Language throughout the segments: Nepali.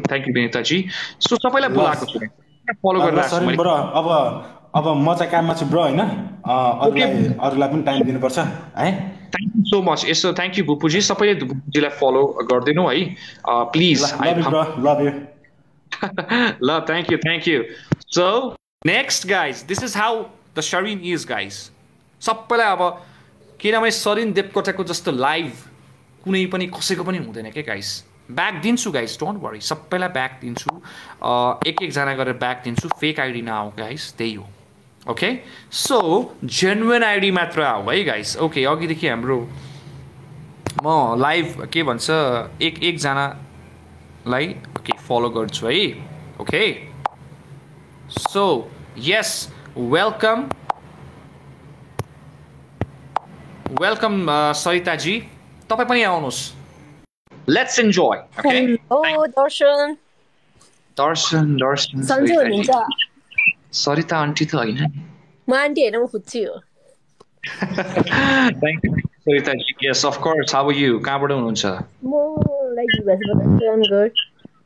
थ्याङ्क यू विनिताजी सो सबैलाई बोलाएको छु फलो गरिरहेको छु सरी मैले ब्रो अब म चाहिँ काममा छु ब्रो हैन अरूलाई पनि टाइम दिनुपर्छ है थ्याङ्क यू सो मच यसो थ्याङ्क यू भुपुजी सबैले भुपुजीलाई फलो गरिदिनु है please love you bro love you ल thank you so next guys this is how the Sarin is guys सबैलाई अब किनभने सरिन देवकोटाको जस्तो लाइभ कुनै पनि कसैको पनि हुँदैन के गाइज ब्याक दिन्छु गाइज डोन्ट वरी सबैलाई ब्याक दिन्छु एकजना गरेर ब्याक दिन्छु फेक आइडी नआऊ गाइज त्यही हो ओके सो जेन्युन आइडी मात्र आऊ है गाइज ओके अघिदेखि हाम्रो म लाइभ के भन्छ एकजनालाई ओके फलो गर्छु है okay so yes welcome Saritaji तपाईँ पनि आउनुहोस् लेट्स इन्जोय ओके ओ दर्शन सन्चै हुनुहुन्छ सरिता आन्टी त होइन म आन्टी हैन म खुच्ची हो thank you Saritaji yes of course how are you कहाँबाट हुनुहुन्छ म लाइक युएसबाट आम गुड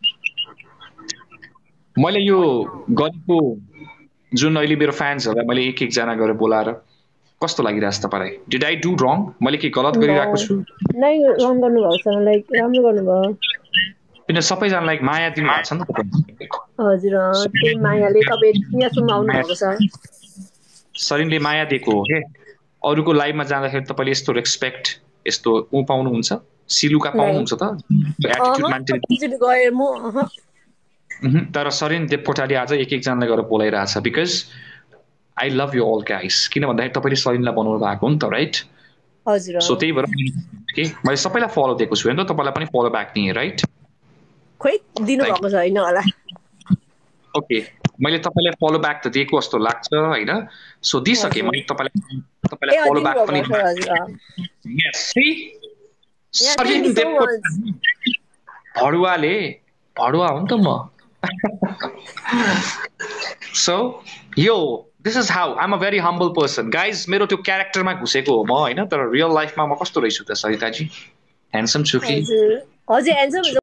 मैले यो गरेको जुन अहिले मेरो फ्यान्सहरूलाई मैले एकजना गरेर बोलाएर कस्तो लागिरहेछ तपाईँलाई डिड आई डु रङ मैले के गलत गरिरहेको छु नै रङ गर्नुभएको छ लाइक राम्रो गर्नुभयो किन सबैजनालाई माया दिनु भएको छ नि त तपाईँ हजुर त्यही मायाले तपाईँ यहाँसम्म आउनु भएको छ सरिनले माया दिएको हो के अरूको लाइभमा जाँदाखेरि तपाईँले यस्तो रेस्पेक्ट यस्तो ऊ पाउनुहुन्छ सिलुका पाउनुहुन्छ त एटिट्युड मान्छे तर सरिन देवकोटाले आज एकजनालाई गरेर बोलाइरहेछ because I love you all guys किन भन्दाखेरि तपाईँले सरिनलाई बनाउनु भएको हो नि त राइट हजुर सो त्यही भएर के मैले सबैलाई फलो दिएको छु होइन तपाईँलाई पनि फलो ब्याक दिएँ राइट खोइ दिनु भएको छैन होला ओके मैले तपाईँलाई फलो ब्याक त दिएको जस्तो लाग्छ होइन सो दिइसकेँ मैले तपाईँलाई फलो ब्याक पनि सरिन देवकोटा भडुवा हो नि त म सो यो this is how I am a very humble person guys मेरो त्यो क्यारेक्टरमा घुसेको हो म होइन तर रियल लाइफमा म कस्तो रहेछु त सरिताजी ह्यान्डसम छु कि हजुर ह्यान्डसम